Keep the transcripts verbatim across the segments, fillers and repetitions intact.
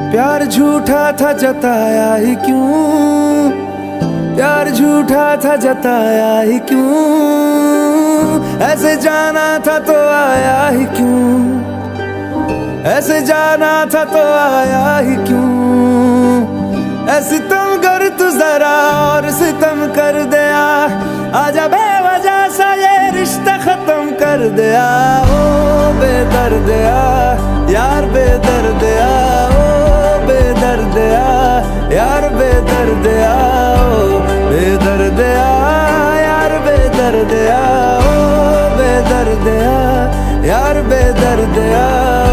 प्यार झूठा था जताया ही क्यों, प्यार झूठा था जताया ही क्यों, ऐसे जाना था तो आया ही क्यों, ऐसे जाना था तो आया ही क्यों। ऐसे तुम कर तू जरा और सितम कर दिया, आजा बेवजह सा ये रिश्ता खत्म कर दिया। ओ बेदर्दिया यार बेदर्दिया, ओ बेदर्दिया यार बेदर्दिया, ओ बेदर्दिया यार बेदर्दिया, ओ बेदर्दिया यार बेदर्दिया।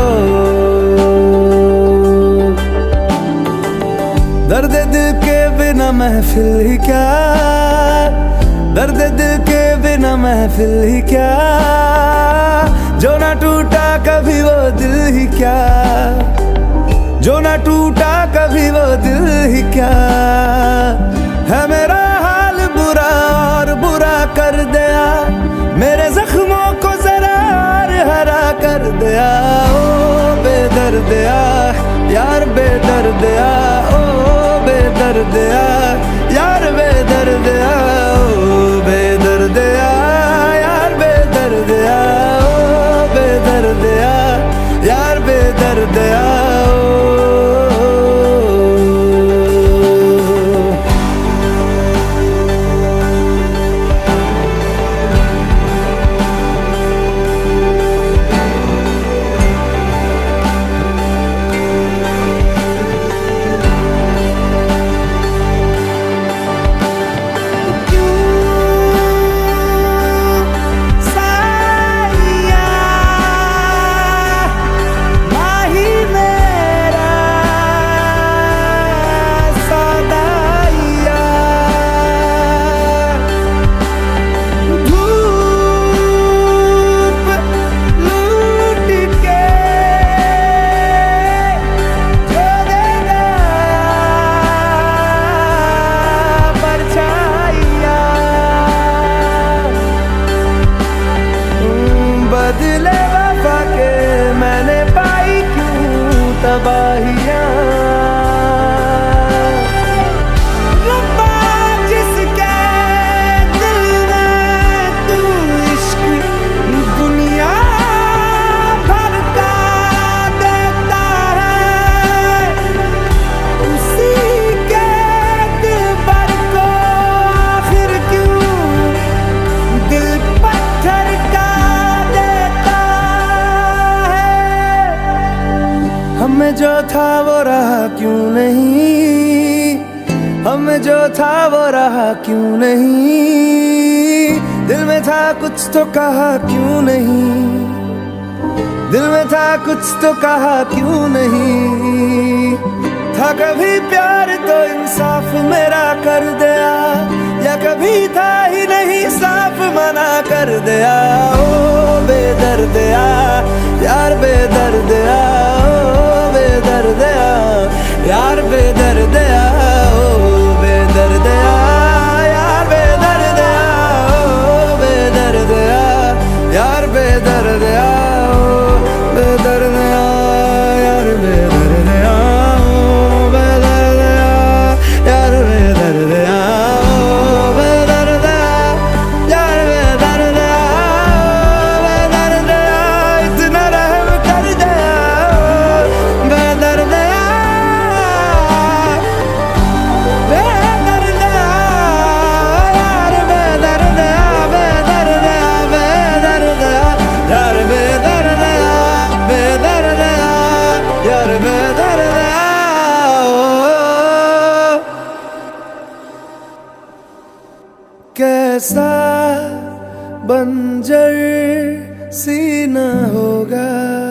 दर्द दिल के बिना महफिल ही क्या, दर्द दिल के बिना महफिल ही क्या, जो ना टूटा कभी वो दिल ही क्या, जो ना टूटा कभी वो दिल ही क्या। है मेरा हाल बुरा और बुरा कर दिया, मेरे जख्मों को जरा हरा कर दिया। ओ बेदर्दिया यार बेदर्दिया, ओ बेदर्दिया यार बेदर्दिया, ओ बेदर्दिया यार बेदर्दिया, ओ बेदर्दिया यार बेदर्दिया। बदले वफा के मैंने पाई क्यों तबाहियां, रब्बा जिसके दिल में तू इश्क दुनिया भर का देता है, उसी के दिल भर को आखिर क्यों दिल पत्थर का। हमें जो था वो रहा क्यों नहीं, हमें जो था वो रहा क्यों नहीं, दिल में था कुछ तो कहा क्यों नहीं, दिल में था कुछ तो कहा क्यों नहीं। था कभी प्यार तो इंसाफ मेरा कर दिया, या कभी था ही नहीं साफ मना कर दिया। ओ बेदर्दिया यार बेदर्दिया, ओ बेदर्दिया यार बेदर्दिया, ओ बेदर्दिया यार बेदर्दिया, ओ बेदर्दिया यार बेदर्दिया, ओ बेदर्दिया यार बेदर्दिया, ओ बेदर्दिया यार बेदर्दिया, ओ बेदर्दिया यार बेदर्दिया, बेदर्दिया इतना रहम कर दिया, बेदर्दिया बेदर्दिया यार बेदर्दिया, बेदर्दिया बेदर्दिया यार बेदर्दिया, बेदर्दिया यार बेदर्दिया। कैसा बंजर सीना होगा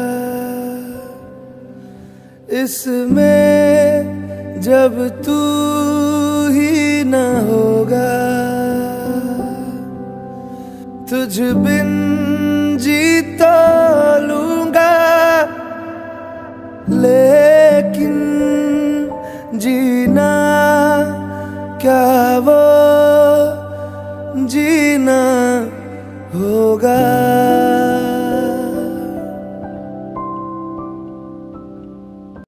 इसमें जब तू ही न होगा, तुझ बिन जी तो लूंगा लेकिन जीना क्या वो जीना होगा।